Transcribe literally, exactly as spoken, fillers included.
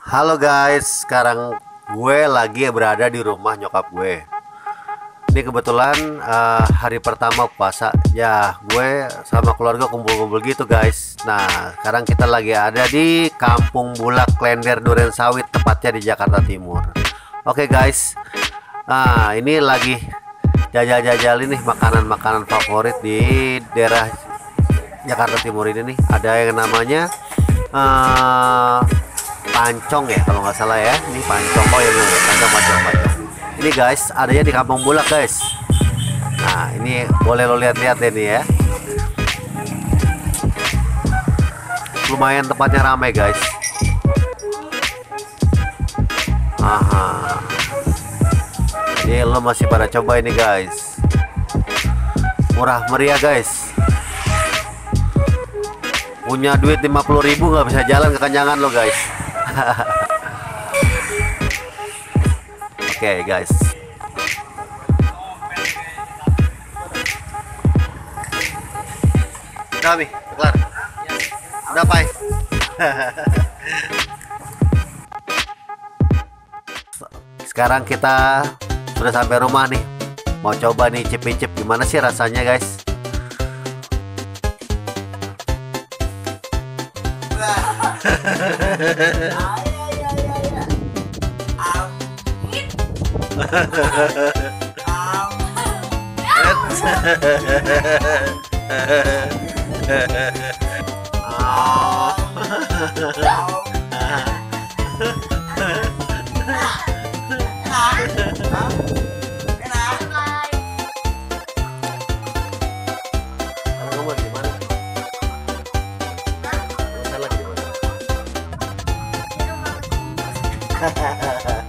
Halo guys, sekarang gue lagi berada di rumah nyokap gue. Ini kebetulan eh, hari pertama puasa. Ya, gue sama keluarga kumpul-kumpul gitu guys. Nah, sekarang kita lagi ada di Kampung Bulak Klender Duren Sawit, tepatnya di Jakarta Timur. Oke guys, nah ini lagi jajal-jajal ini makanan-makanan favorit di daerah Jakarta Timur ini nih. Ada yang namanya eh pancong ya kalau nggak salah ya. Ini pancong, oh ya bener, pancong pancong pancong ini guys, adanya di Kampung Bulak guys. Nah ini boleh lo lihat-lihat deh nih ya, lumayan tempatnya ramai guys. Aha, ini lo masih pada coba ini guys, murah meriah guys. Punya duit lima puluh ribu nggak bisa jalan kekenyangan lo guys. Oke okay, guys, udah nih kelar, udah pai. Sekarang kita sudah sampai rumah nih, mau coba nih cip-cip gimana sih rasanya guys. Hahaha.